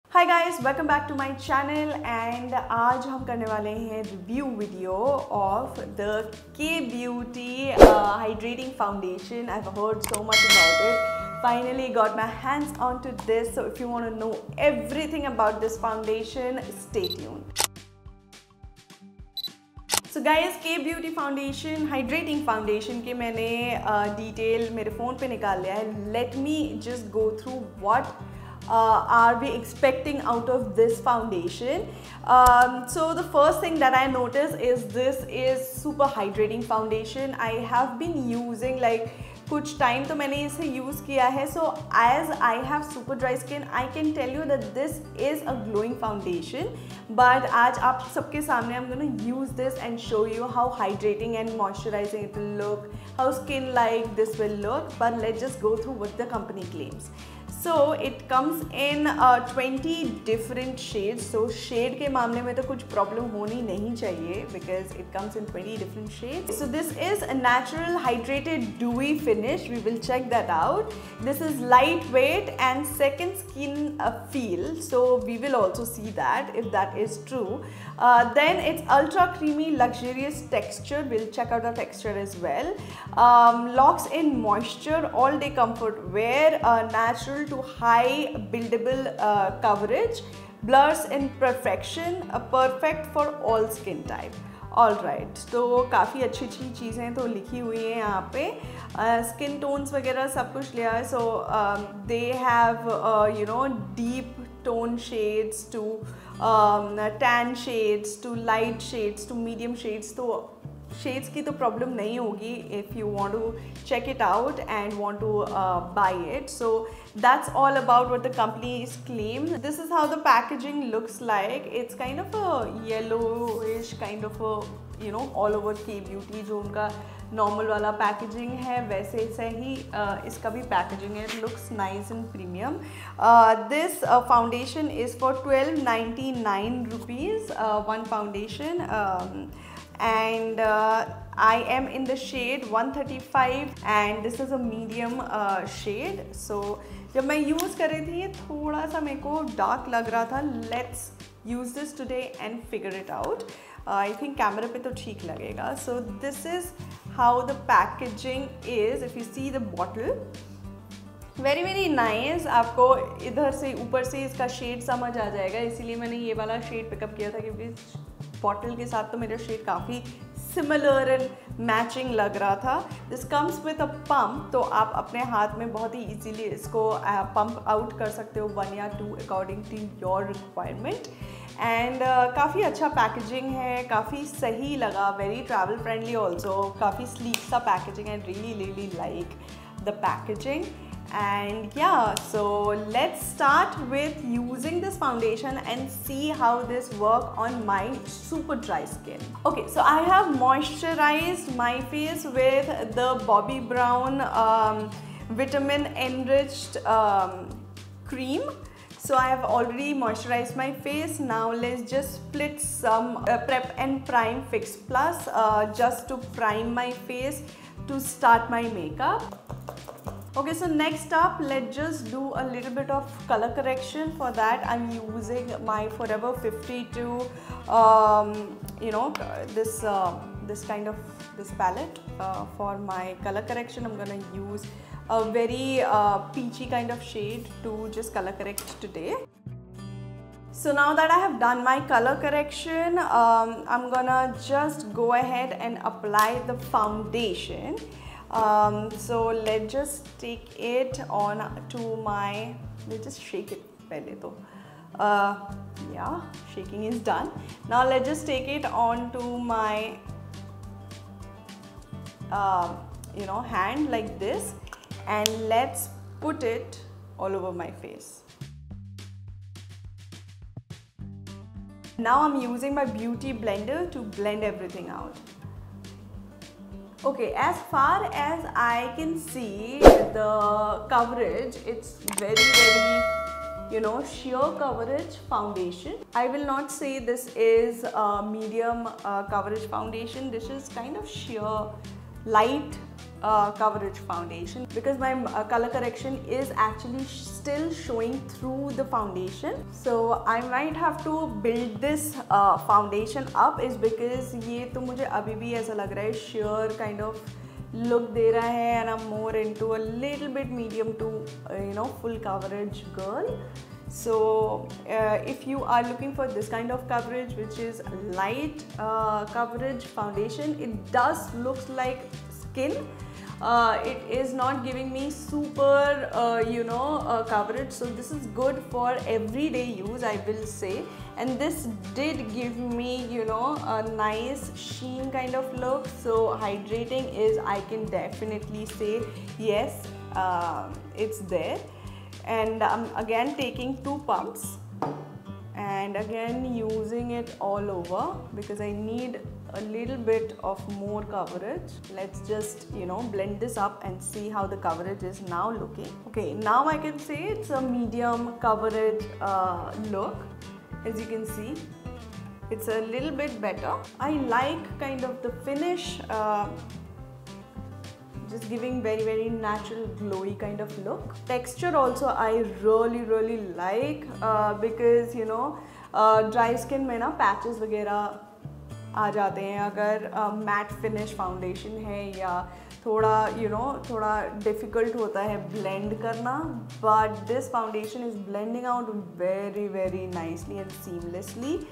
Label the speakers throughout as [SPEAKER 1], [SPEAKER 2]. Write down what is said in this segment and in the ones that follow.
[SPEAKER 1] Hi guys, welcome back to my channel and आज हम करने वाले हैं review video of the K beauty hydrating foundation. I have heard so much about it. Finally got my hands onto this, so if you want to know everything about this foundation, stay tuned. So guys, K beauty foundation hydrating foundation के मैंने detail मेरे phone पे निकाल लिया है. Let me just go through what are we expecting out of this foundation. So the first thing that I noticed is this is super hydrating foundation. I have been using like कुछ time तो मैंने इसे use किया है. So as I have super dry skin I can tell you that this is a glowing foundation. But आज आप सबके सामने I am gonna use this and show you how hydrating and moisturising it will look, how skin like this will look. But let's just go through what the company claims. So it comes in 20 different shades. So shade के मामले में तो कुछ problem होनी नहीं चाहिए because it comes in 20 different shades. So this is a natural hydrated dewy finish. We will check that out. This is lightweight and second skin feel. So we will also see that if that is true. Then it's ultra creamy luxurious texture. We'll check out the texture as well. Locks in moisture, all day comfort wear, natural to high buildable coverage, blurs in perfection, perfect for all skin type. All right, तो काफ़ी अच्छी अच्छी चीज़ें तो लिखी हुई हैं यहाँ पे. स्किन टोन्स वगैरह सब कुछ लिया है. So they have you know deep tone shades to tan shades to light shades to medium shades. तो शेड्स की तो प्रॉब्लम नहीं होगी if you want to check it out and want to buy it. So that's all about what the company is claimed. This is how the packaging looks like. It's kind of a yellowish kind of a all over K beauty जो उनका normal वाला packaging है वैसे से ही इसका भी packaging है. It looks nice and premium. This foundation is for 1299 rupees one foundation. And I am in the shade 135 and this is a medium shade. So जब मैं यूज़ कर रही थी ये थोड़ा सा मेरे को डार्क लग रहा था. Let's use this today and figure it out. I think camera पे तो ठीक लगेगा. So this is how the packaging is. If you see the bottle, very very nice. आपको इधर से ऊपर से इसका शेड समझ आ जाएगा, इसीलिए मैंने ये वाला शेड पिकअप किया था क्योंकि बॉटल के साथ तो मेरा शेड काफ़ी सिमिलर एंड मैचिंग लग रहा था. This comes with a pump, तो आप अपने हाथ में बहुत ही इजीली इसको पंप आउट कर सकते हो 1 या 2 according to your requirement. And काफ़ी अच्छा पैकेजिंग है, काफ़ी सही लगा, वेरी ट्रैवल फ्रेंडली ऑल्सो, काफ़ी स्लीक सा packaging and really like the packaging. And yeah, so let's start with using this foundation and see how this work on my super dry skin. Okay, so I have moisturized my face with the Bobbi Brown vitamin enriched cream. So I have already moisturized my face. Now let's just split some Prep and Prime Fix Plus just to prime my face to start my makeup. Okay, so next up, let's just do a little bit of color correction. For that, I'm using my Forever 52, this kind of this palette for my color correction. I'm gonna use a very peachy kind of shade to just color correct today. So now that I have done my color correction, I'm gonna just go ahead and apply the foundation. So let's just take it on to my, let's just shake it पहले तो. Yeah, shaking is done. Now let's just take it on to my hand like this and let's put it all over my face. Now I'm using my beauty blender to blend everything out. Okay, as far as I can see the coverage, it's very sheer coverage foundation. I will not say this is a medium coverage foundation. This is kind of sheer light coverage foundation because my color correction is actually still showing through the foundation. So I might have to build this foundation up is because ये तो मुझे अभी भी ऐसा लग रहा है sheer kind of look दे रहा है and I'm more into a little bit medium to full coverage girl. So if you are looking for this kind of coverage which is light coverage foundation, it does looks like skin. It is not giving me super coverage, so this is good for everyday use, I will say. And this did give me a nice sheen kind of look, so hydrating is, I can definitely say yes, it's there. And I'm again taking 2 pumps and again using it all over because I need a little bit of more coverage. Let's just blend this up and see how the coverage is now looking. Okay, now I can say it's a medium coverage look. As you can see, it's a little bit better. I like kind of the finish, just giving very natural glowy kind of look. Texture also I really like because dry skin में ना patches वगैरह आ जाते हैं अगर matte finish foundation है या थोड़ा difficult होता है blend करना, but this foundation is blending out very nicely and seamlessly.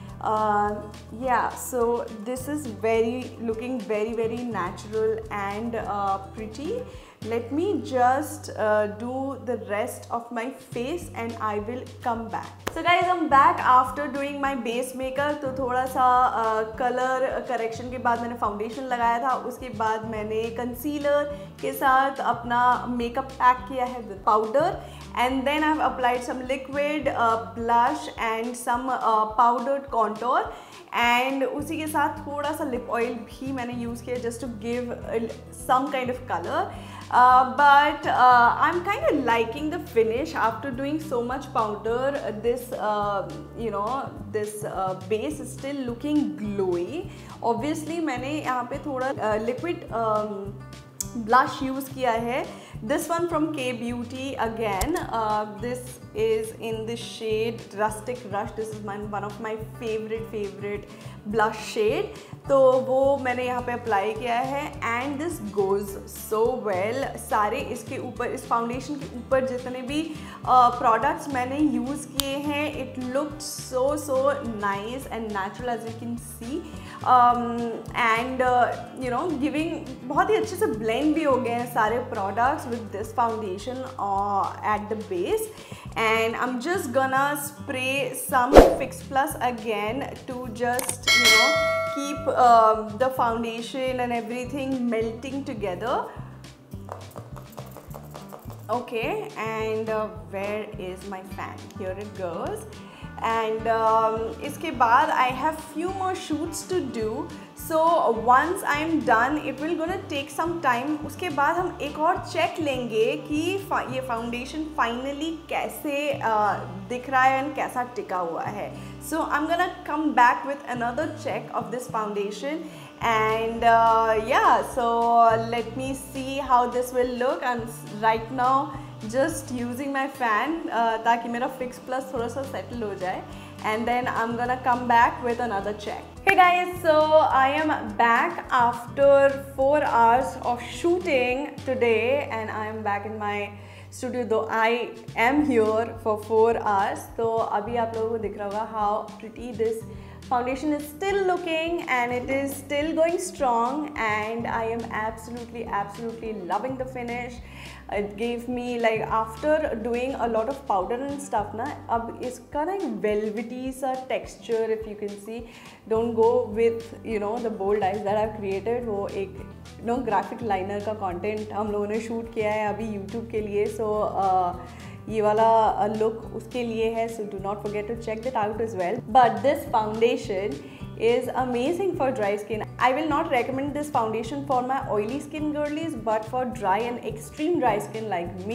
[SPEAKER 1] Yeah, so this is looking very natural and pretty. Let me just do the rest of my face and I will come back. So guys, I'm back after doing my base makeup. तो थोड़ा सा color correction के बाद मैंने foundation लगाया था, उसके बाद मैंने concealer के साथ अपना makeup pack किया है with powder, and then I've applied some liquid blush and some powdered contour, and उसी के साथ थोड़ा सा lip oil भी मैंने use किया just to give some kind of color. But I'm kind of liking the finish after doing so much powder. This this base is still looking glowy. Obviously मैंने यहाँ पे थोड़ा liquid blush use किया है. This one from K Beauty again. This is in the shade Rustic Rush. This is one of my favorite blush shade. तो वो मैंने यहाँ पे अप्लाई किया है and this goes so well. सारे इसके ऊपर, इस फाउंडेशन के ऊपर जितने भी products मैंने use किए हैं, it looked so nice and natural as you can see. And giving बहुत ही अच्छे से blend भी हो गए हैं सारे products with this foundation at the base. And I'm just gonna spray some Fix Plus again to just keep the foundation and everything melting together. Okay, and where is my fan? Here it goes. And इसके बाद I have few more shoots to do. So once I'm done, it will gonna take some time. उसके बाद हम एक और check लेंगे कि ये foundation finally कैसे दिख रहा है and कैसा टिका हुआ है. So I'm gonna come back with another check of this foundation, and yeah, so let me see how this will look. I'm right now just using my fan ताकि मेरा Fix Plus थोड़ा सा settle हो जाए, and then I'm gonna come back with another check. Hey guys, so I am back after 4 hours of shooting today, and I am back in my studio, though I am here for 4 hours. तो अभी आप लोगों को दिख रहा होगा how pretty this foundation is still looking, and it is still going strong, and I am absolutely loving the finish. It gave me, like, after doing a lot of powder and stuff ना, अब इसका ना एक velvety सा texture, if you can see. Don't go with the bold eyes that I've created. वो एक graphic liner का content हम लोगों ने shoot किया है अभी YouTube के लिए, so ये वाला look उसके लिए है, so do not forget to check that out as well. But this foundation is amazing for dry skin. I will not recommend this foundation for my oily skin girlies, but for dry and extreme dry skin like me,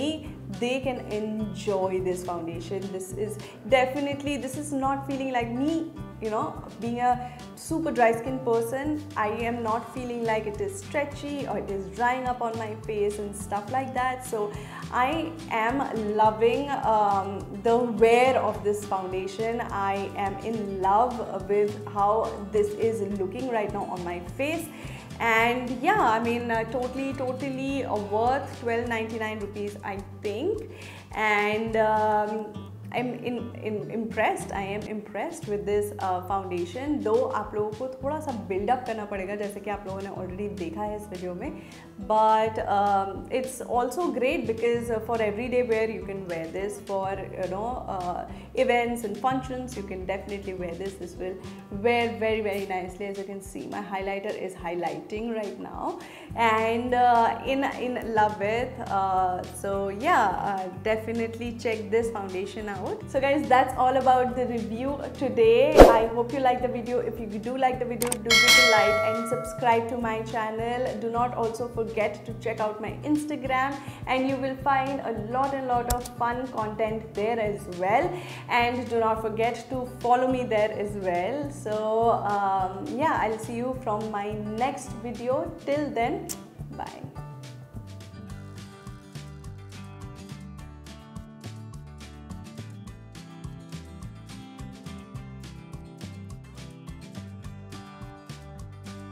[SPEAKER 1] they can enjoy this foundation. This is not feeling like me, you know, being a super dry skin person. I am not feeling like it is stretchy or it is drying up on my face and stuff like that. So I am loving the wear of this foundation. I am in love with how this is looking right now on my face. And yeah, I mean, totally worth 12.99 rupees, I think. And I'm impressed. I am impressed with this foundation. Though आप लोगों को थोड़ा सा build up करना पड़ेगा, जैसे कि आप लोगों ने already देखा है इस वीडियो में. But it's also great because for everyday wear you can wear this. For events and functions you can definitely wear this. This will wear very nicely. As you can see, my highlighter is highlighting right now, and in love with. So yeah, definitely check this foundation out. So guys, that's all about the review today. I hope you like the video. If you do like the video, do give it a like and subscribe to my channel. Do not also forget to check out my Instagram, and you will find a lot of fun content there as well. And do not forget to follow me there as well. So yeah, I'll see you from my next video. Till then, bye.